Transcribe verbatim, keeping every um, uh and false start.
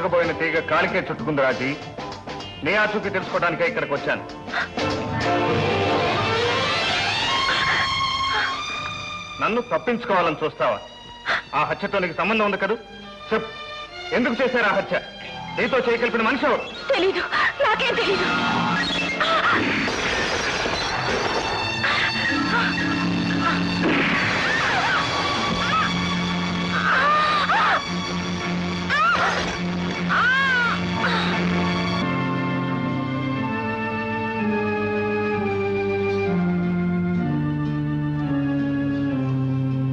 తెగబోయిన తీగ కాలికే చుట్టుకుంది రాజీ. నీ ఆచూకీ తెలుసుకోవడానికే ఇక్కడికి వచ్చాను. నన్ను తప్పించుకోవాలని చూస్తావా? ఆ హత్యతో నీకు సంబంధం ఉంది కదూ? చెప్పు, ఎందుకు చేశారు ఆ హత్య? నీతో చేయగలిపిన మనిషి ఎవరు? తెలీదు, నాకేం తెలీదు.